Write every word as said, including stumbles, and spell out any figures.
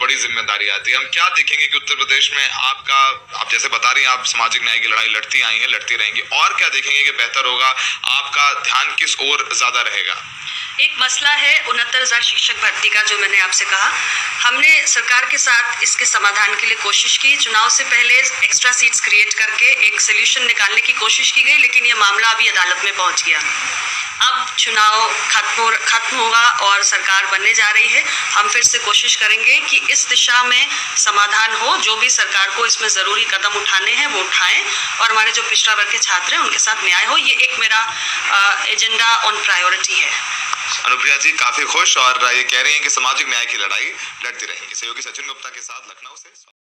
बड़ी जिम्मेदारी आती है। हम क्या देखेंगे कि उत्तर प्रदेश में आपका, आप जैसे बता रही हैं आप सामाजिक न्याय की लड़ाई लड़ती आई हैं, लड़ती रहेंगी, और क्या देखेंगे कि बेहतर होगा, आपका ध्यान किस ओर ज्यादा रहेगा? एक मसला है उनहत्तर हजार शिक्षक भर्ती का, जो मैंने आपसे कहा। हमने सरकार के साथ इसके समाधान के लिए कोशिश की। चुनाव से पहले एक्स्ट्रा सीट्स क्रिएट करके एक सोल्यूशन निकालने की कोशिश की गई, लेकिन ये मामला अभी अदालत में पहुंच गया। अब चुनाव खत्म खत्म होगा और सरकार बनने जा रही है। हम फिर से कोशिश करेंगे कि इस दिशा में समाधान हो। जो भी सरकार को इसमें ज़रूरी कदम उठाने हैं वो उठाएं, और हमारे जो पिछड़ा वर्ग के छात्र हैं उनके साथ न्याय हो। ये एक मेरा एजेंडा ऑन प्रायोरिटी है। अनुप्रिया जी काफी खुश और ये कह रही हैं कि सामाजिक न्याय की लड़ाई लड़ती रहेंगी। सहयोगी सचिन गुप्ता के साथ लखनऊ से।